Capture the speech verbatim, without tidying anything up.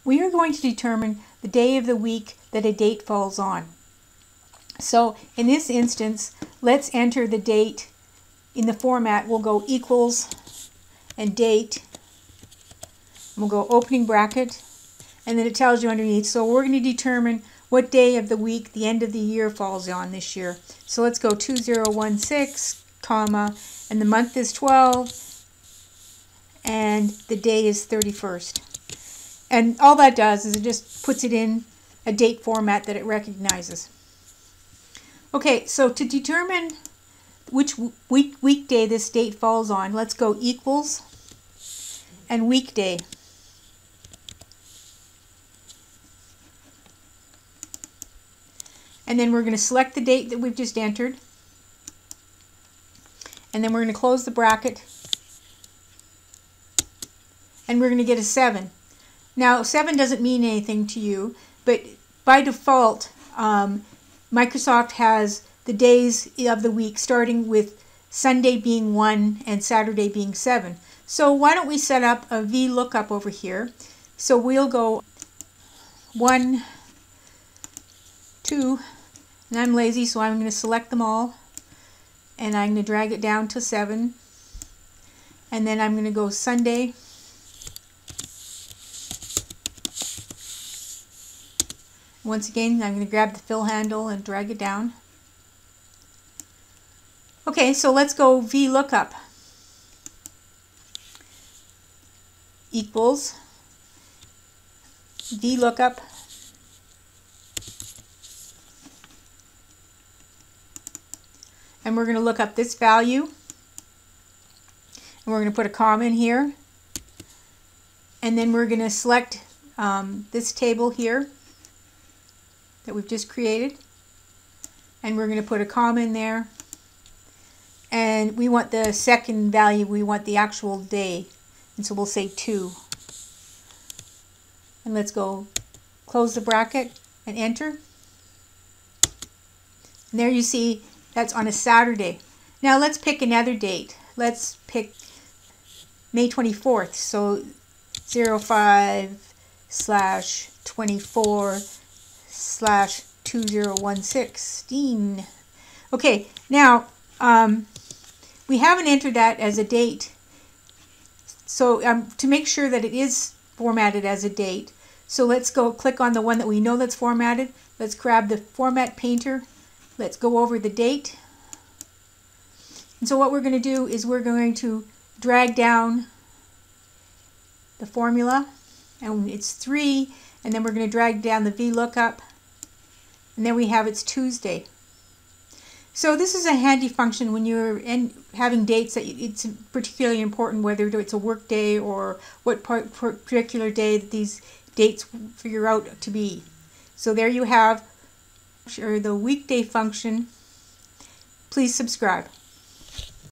we are going to determine the day of the week that a date falls on. So in this instance, let's enter the date in the format. We'll go equals and date. We'll go opening bracket, and then it tells you underneath. So we're going to determine what day of the week the end of the year falls on this year. So let's go two zero one six, comma, and the month is twelve, and the day is thirty-first. And all that does is it just puts it in a date format that it recognizes. Okay, so to determine which week weekday this date falls on, let's go equals and weekday. And then we're going to select the date that we've just entered. And then we're going to close the bracket. And we're going to get a seven. Now, seven doesn't mean anything to you, but by default, um, Microsoft has the days of the week starting with Sunday being one and Saturday being seven. So why don't we set up a Vlookup over here? So we'll go one, two, and I'm lazy, so I'm going to select them all, and I'm going to drag it down to seven, and then I'm going to go Sunday, once again I'm going to grab the fill handle and drag it down. Okay, so let's go Vlookup. Equals Vlookup. And we're going to look up this value, and we're going to put a comma in here, and then we're going to select um, this table here that we've just created, and we're going to put a comma in there, and we want the second value, we want the actual day, and so we'll say two. And let's go close the bracket and enter. And there you see that's on a Saturday. Now let's pick another date. Let's pick May twenty-fourth. So zero five slash twenty-four slash two zero one sixteen. Okay, now um, we haven't entered that as a date. So um, to make sure that it is formatted as a date, so let's go click on the one that we know that's formatted. Let's grab the format painter. Let's go over the date. And so what we're going to do is we're going to drag down the formula, and it's three, and then we're going to drag down the Vlookup, and then we have it's Tuesday. So this is a handy function when you're in having dates that it's particularly important, whether it's a work day or what part, particular day that these dates figure out to be. So there you have or the weekday function. Please subscribe.